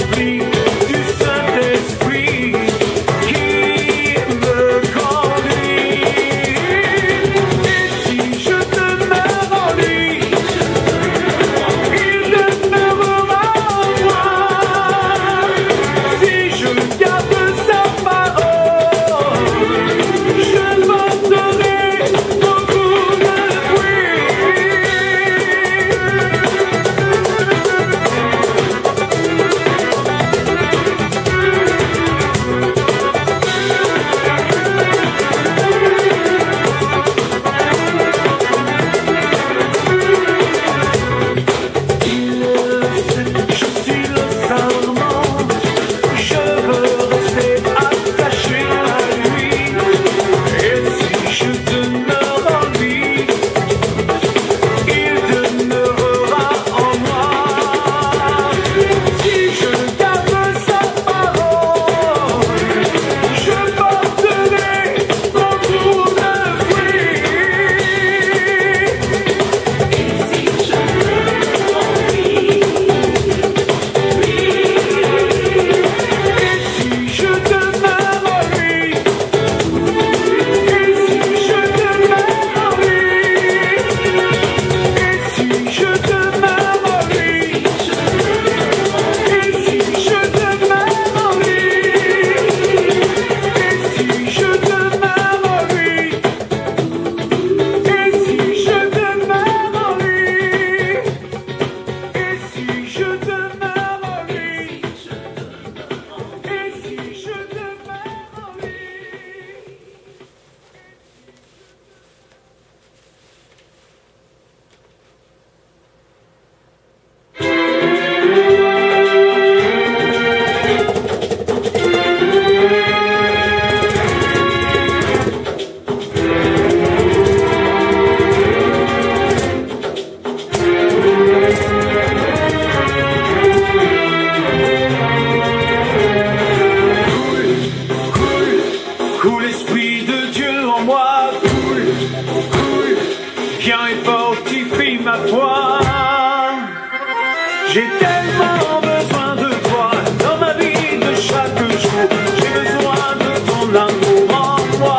rempli du Saint-Esprit qui me conduit. Et si je demeure en lui, il demeurera en moi. Si je garde sa parole, je porterai beaucoup de fruits. Je suis le serment, je veux rester attaché à lui. Et si je demeure en lui, il demeurera en moi. Si je garde sa parole, je porterai beaucoup de fruits. Et si je demeure en lui, et si je demeure en lui, et si je demeure en lui, et si je demeure en lui, et si je demeure en lui, et si je demeure en lui, et si je demeure en lui, et si je demeure en lui, et si je demeure en lui. Coule, esprit de Dieu en moi, coule, viens et fortifie ma foi. J'ai tellement besoin de toi dans ma vie de chaque jour. J'ai besoin de ton amour en moi.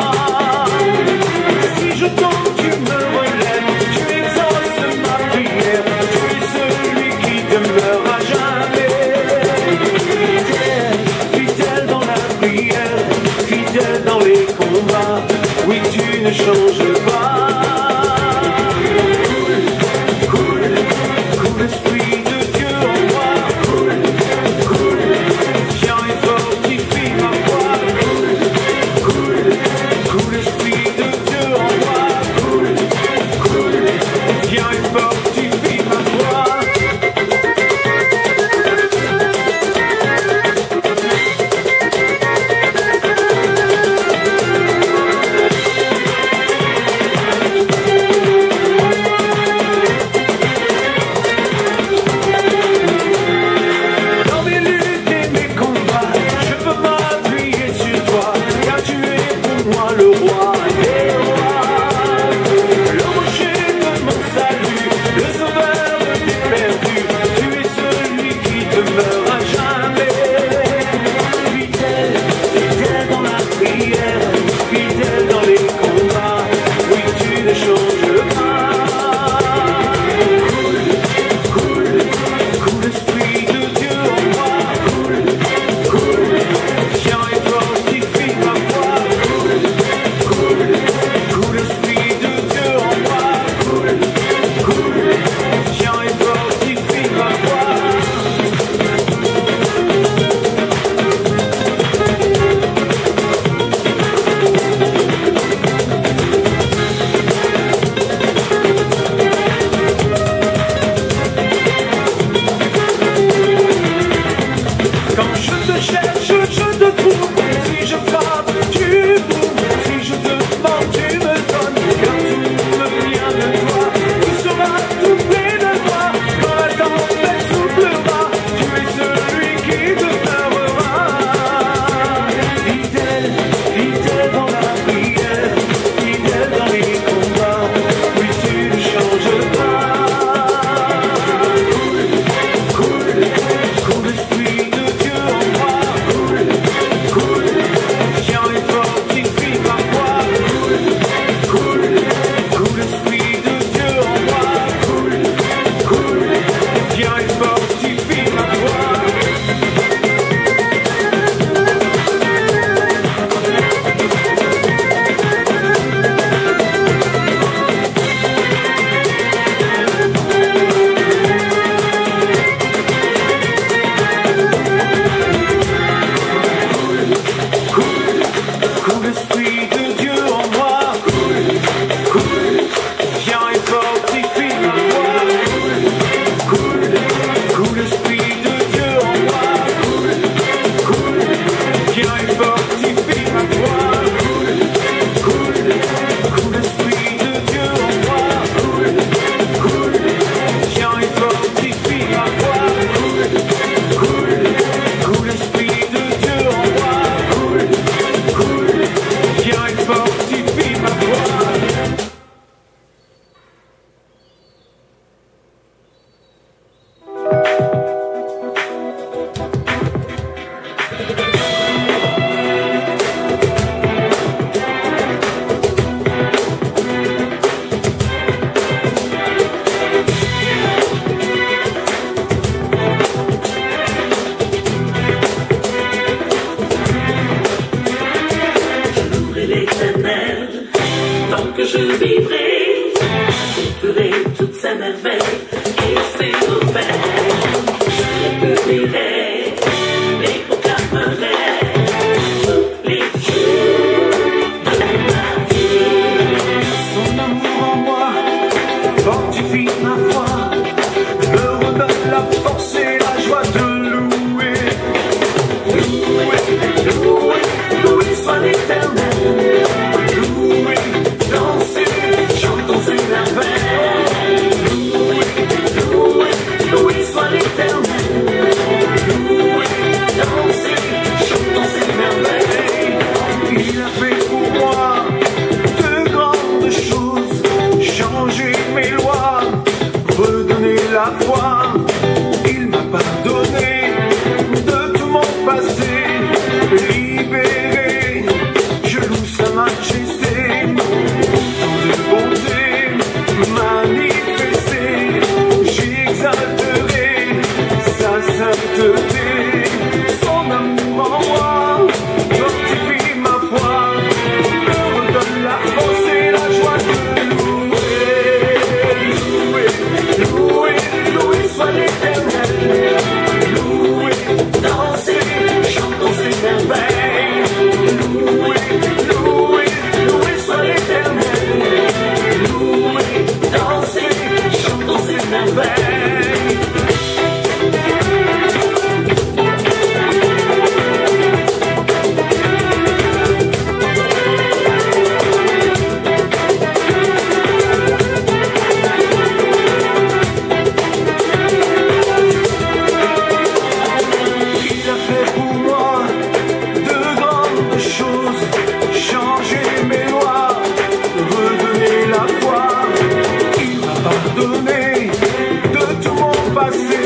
Si je tombe, tu me relèves, tu exauces ma prière. Tu es celui qui demeure à jamais. Fidèle dans la prière, fidèle dans les combats. Oui, tu ne changes pas. Coule, esprit de Dieu en moi. Coule, viens et fortifie ma foi. Coule, esprit de Dieu en moi. Coule, viens et fortifie ma foi. Dans mes luttes et mes combats, je veux m'appuyer sur toi, car tu es pour moi le roi des rois. Le rocher de mon salut, le sauveur des perdus, tu es celui qui demeure à jamais. Fidèle dans la prière, fidèle dans les combats, oui tu ne changes pas. Coule, esprit de Dieu en moi. Coule, viens et fortifie ma foi. Coule, esprit de Dieu en moi. Coule, viens et fortifie ma foi. Quand je te cherche, je te trouve. Si je frappe, tu m'ouvres. Si je demande, tu me donnes. Car tout me vient de toi. Tu seras tout près de toi. Quand la tempête soufflera, tu es celui qui demeurera. Fidèle dans la prière, fidèle dans les combats. Oui, tu ne changes pas. Coule, esprit de Dieu. la merveille qui s'est ouverte. Je te dirai et proclamerai tous les jours de ma vie. Son amour en moi fortifie ma foi, me redonne la force et la joie de louer. Louer, louer, louer soit l'Éternel. Louer, danser, chantons ses merveilles. Louer, louer, louer soit l'Éternel. Louer, danser, chantons ses merveilles. Il a fait pour moi de grandes choses, changer mes lois, redonner la foi. Il m'a pardonné de tout mon passé, libéré, je loue sa majesté. Tant de bonté manifestée, j'exalterai sa sainteté. Son amour en moi fortifie ma foi, me redonne la force et la joie de louer. Louer, louer, louer soit l'Éternel. Louer, danser, chantons ses merveilles. Louer, louer, louer soit l'Éternel. Louer, danser, chantons ses merveilles. Il a fait pour moi de grandes choses, changer mes lois, redonner la foi. Il m'a pardonné de tout mon passé,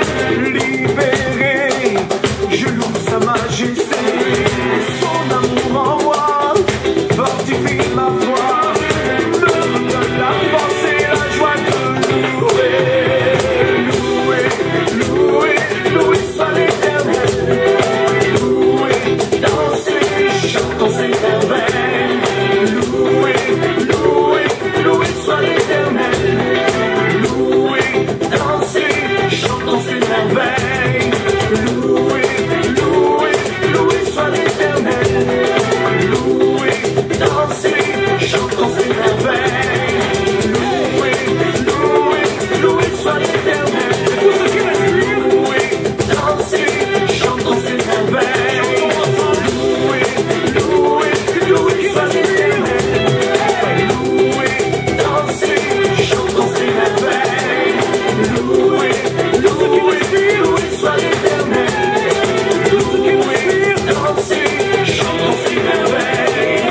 libéré, je loue sa majesté. Son amour en moi fortifie ma foi, me redonne la force et la joie de louer. Louer, louer, louer soit l'Éternel. Louer, danser, chantons ses merveilles. Louer, louer, louer soit l'Éternel. Louer, danser, chantons ses merveilles. Louer, louer, louer soit l'Éternel. Louer, danser, chantons ses merveilles. Louer, louer, louer soit l'Éternel. Louer, danser, chantons ses merveilles. Louer, louer, louer soit l'Éternel. Louer, danser, chantons ses merveilles. Louer, louer, louer soit l'Éternel. Louer, danser, chantons ses merveilles.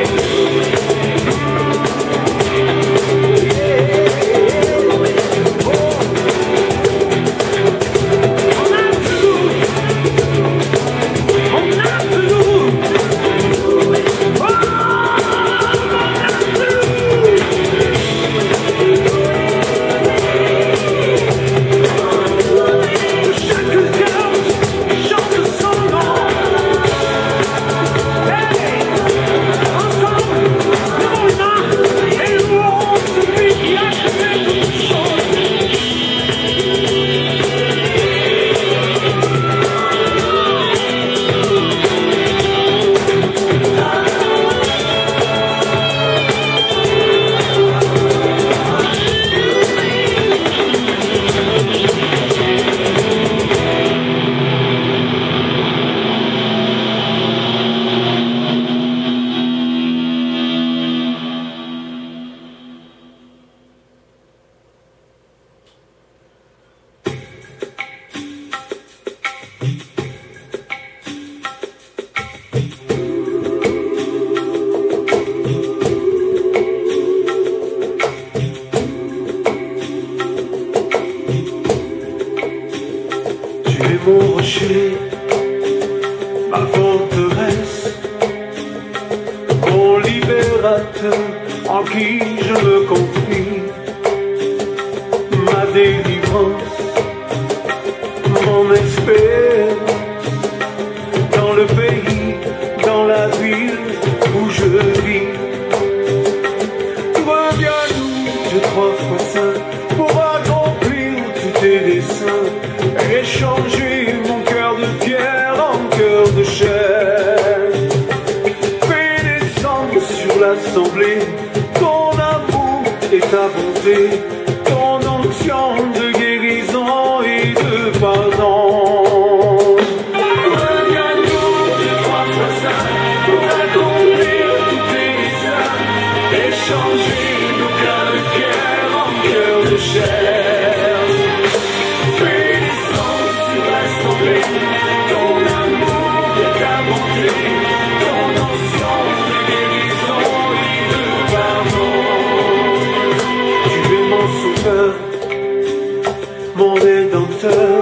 Mon rocher, ma forteresse, mon libérateur en qui je me confie, ma délivrance, mon espérance, dans le pays, dans la ville où je vis. Reviens-nous, Dieu 3 fois saint, pour de chair. Fais descendre sur l'assemblée ton amour et ta bonté, ton onction de guérison et de pardon. Reviens-nous de trois fois saint pour accomplir tous tes desseins et changer nos cœurs de pierre en cœurs de chair. Fais descendre sur l'assemblée ton amour et ta bonté, ton onction de guérison et de pardon. Tu es mon sauveur, mon rédempteur,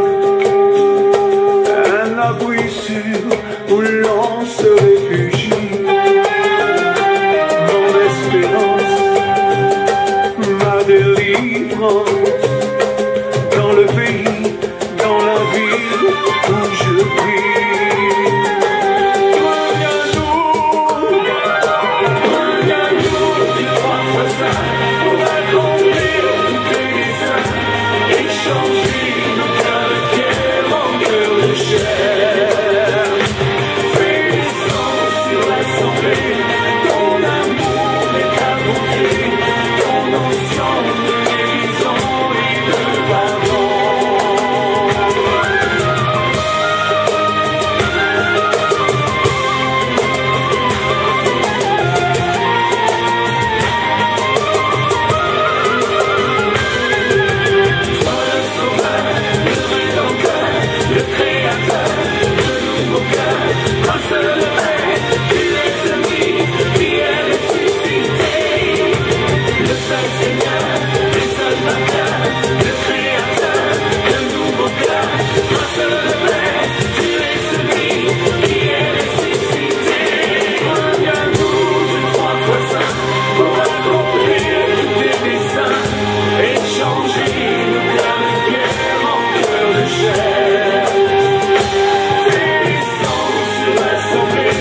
un abri sûr où l'on se réfugie, mon espérance, ma délivrance, dans le pays, dans la ville où je vis. Reviens-nous du trois fois saint pour accomplir tous tes desseins et changer nos cœurs de pierre en cœurs de chair. Fais descendre sur l'assemblée ton amour et ta bonté, ton onction de guérison et de pardon. Sois le sauveur, le rédempteur, le créateur de nouveaux cœurs, un seul Père, tu es celui qui est ressuscité, le seul Seigneur, le seul vainqueur, le créateur de nouveaux cœurs, un seul Père, tu es celui qui est ressuscité. Reviens-nous de trois fois saint pour accomplir tous tes desseins et changer nos cœurs de pierre en cœurs de chair. Fais descendre sur l'assemblée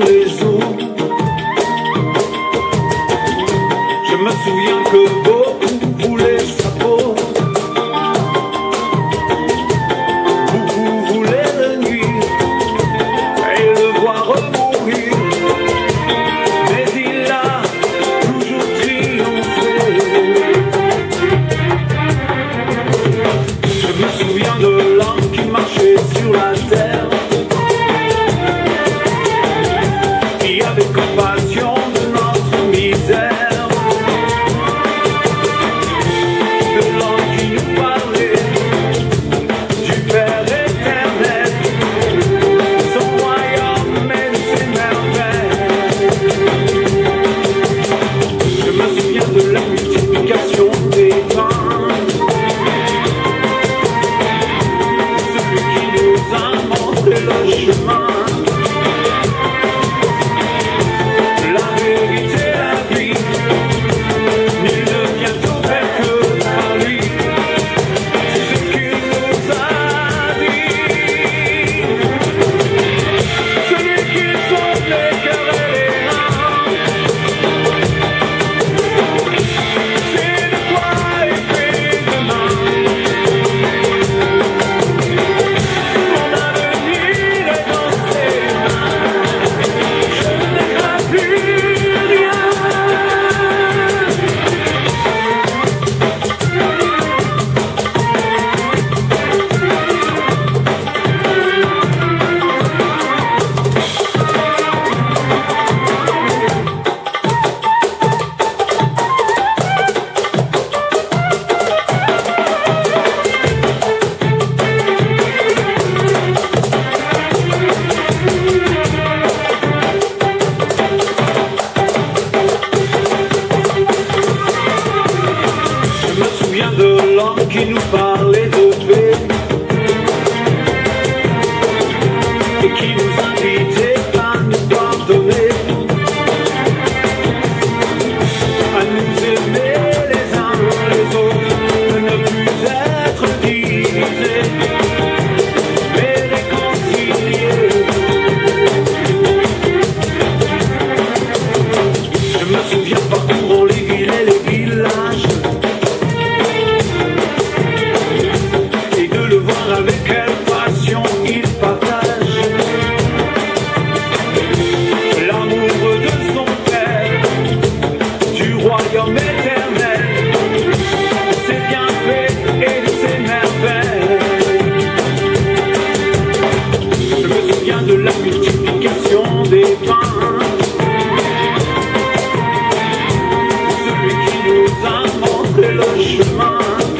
les eaux. Je me souviens que beaucoup voulaient sa peau. Beaucoup voulaient le nuire et le voir mourir. Mais il a toujours triomphé. Je me souviens de l'homme qui marchait sur la terre, qui avait compassion de notre misère. De l'homme qui nous parlait de paix et qui nous invitait à nous pardonner, à nous aimer les uns les autres, ne plus être divisés, mais réconciliés. Je me souviens parcourant les villes et les villages, avec quelle passion il partage l'amour de son Père, du royaume éternel, ses bienfaits et de ses merveilles. Je me souviens de la multiplication des pains, celui qui nous a montré le chemin.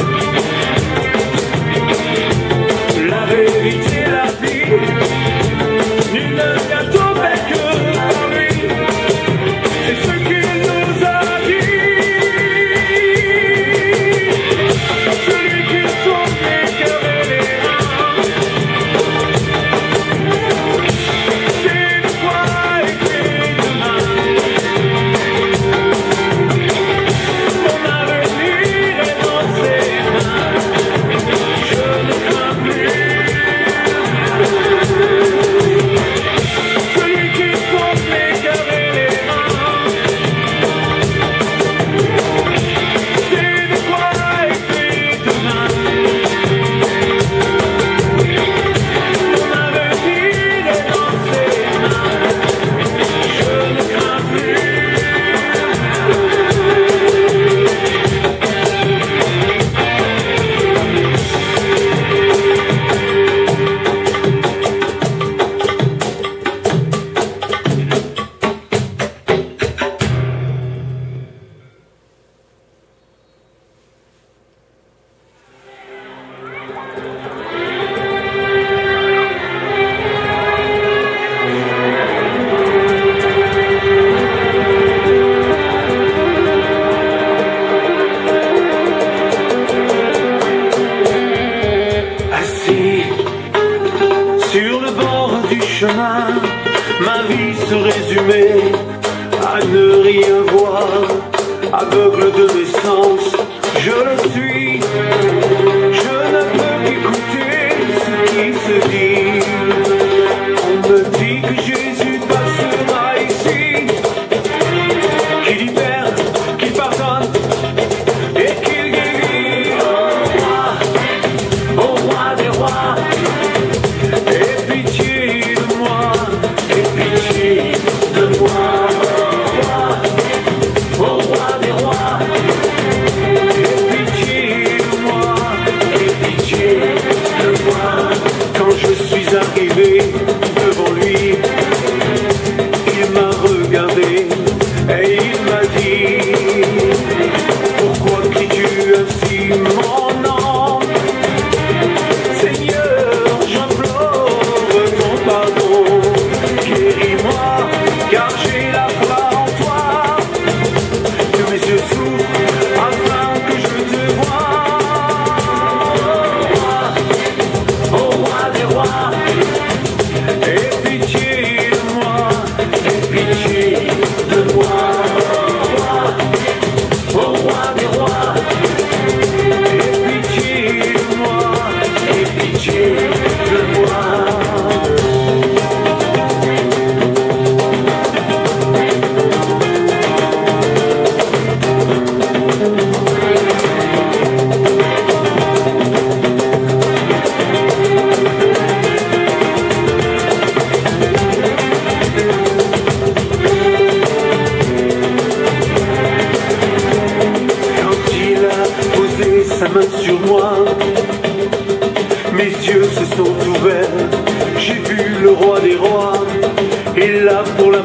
Sur le bord du chemin, ma vie se résumait à ne rien voir. Aveugle de naissance, je le suis. Je ne peux qu'écouter ce qui se dit. On me dit que Jésus passera.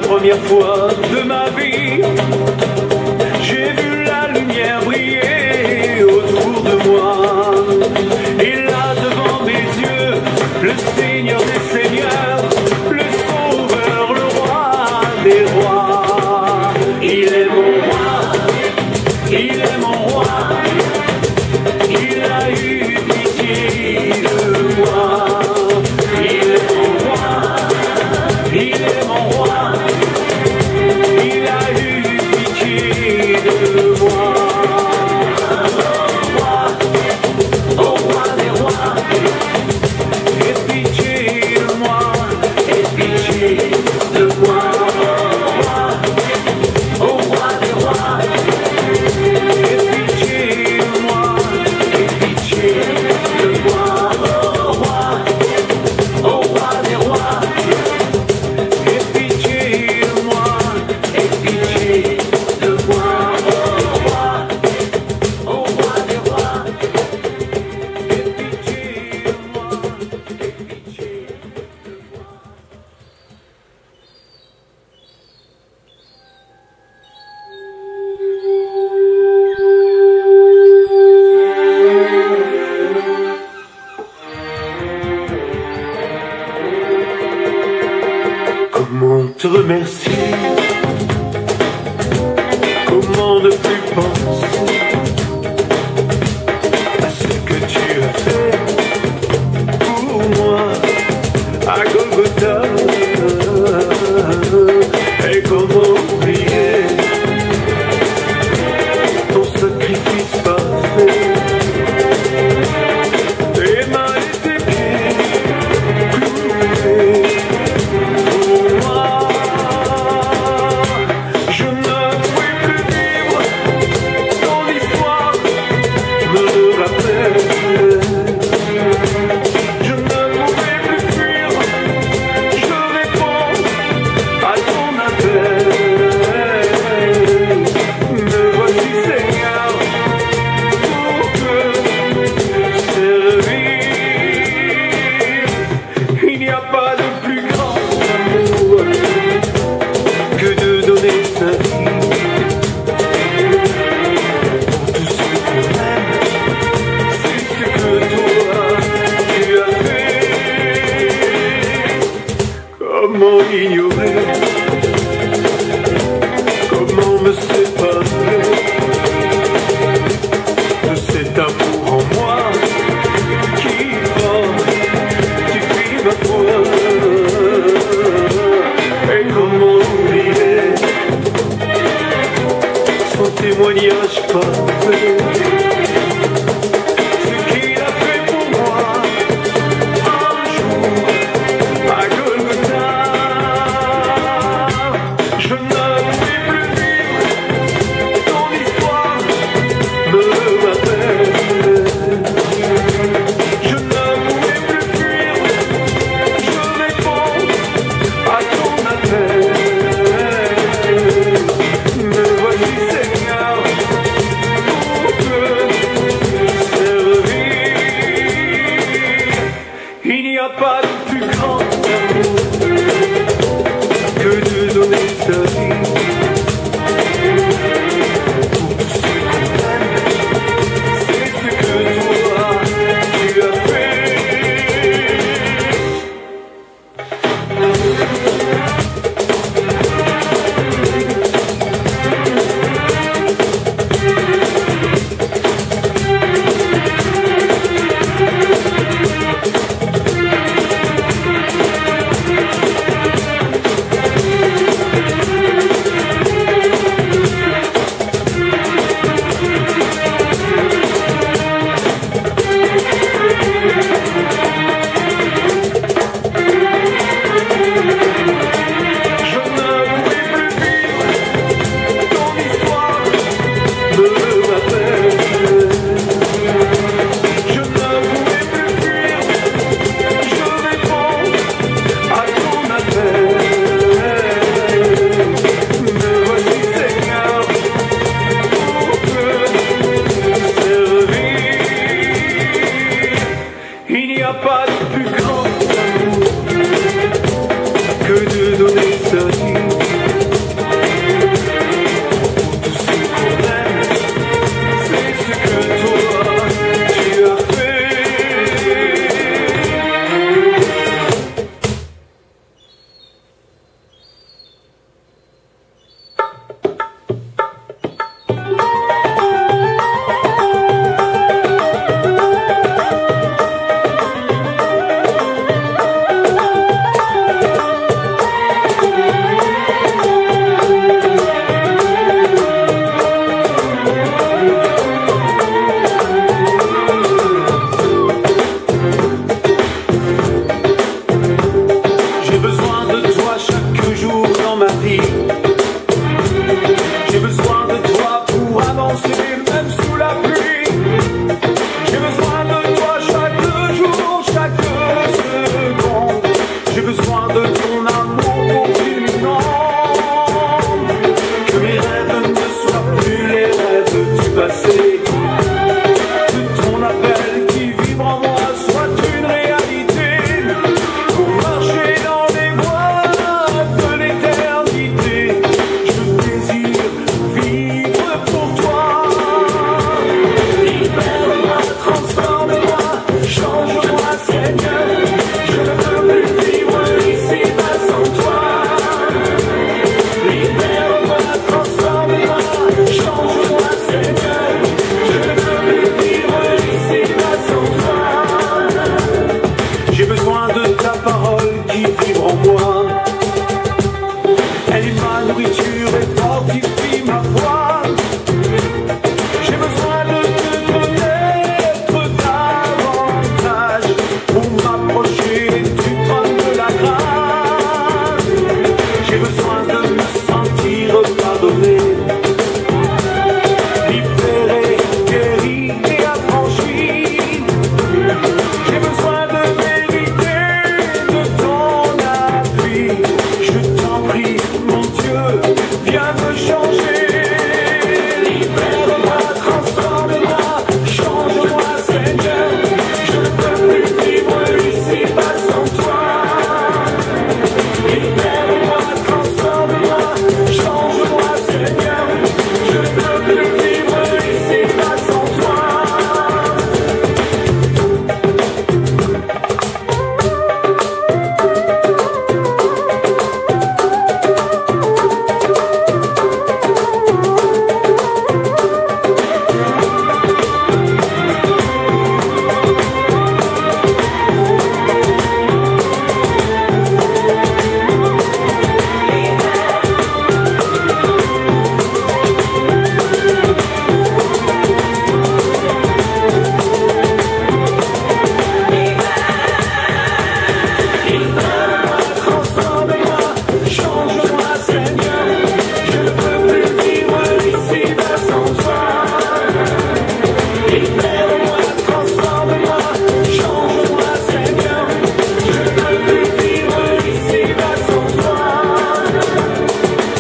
première fois de ma vie, j'ai vu la lumière briller autour de moi. Et là devant mes yeux, le Seigneur des Seigneurs, le Sauveur, le Roi des Rois. Il est mon roi, il est mon roi, il a eu pitié de moi. Il est mon roi, il est mon roi, il a eu pitié de moi. Au roi des rois, aie pitié de moi, aie pitié de moi. Au roi des rois, aie pitié de moi, aie pitié de moi. Au roi des rois, aie pitié de moi, aie pitié de moi. Au roi des rois, aie pitié de moi, aie pitié de moi. Comment te remercier? Comment ne plus penser à ce que tu as fait pour moi à Golgotha? Et comment oublier ton sacrifice parfait? Tes mains et tes pieds cloués pour moi. Je ne pouvais plus vivre, ton histoire me rappelle. Je ne pouvais plus fuir, je réponds à ton appel. Me voici Seigneur pour te servir. Il n'y a pas de plus grand amour que de donner sa vie pour tous ceux qu'on aime. C'est ce que toi tu as fait. Comment ignorer? Comment me séparer de cet amour en moi qui fortifie ma foi? Et comment oublier son témoignage parfait? Ce qu'il a fait pour moi un jour à Golgotha. Je ne pouvais plus vivre, ton histoire me rappelle. Je ne pouvais plus fuir, je réponds à ton appel. Me voici Seigneur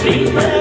m'oublierai.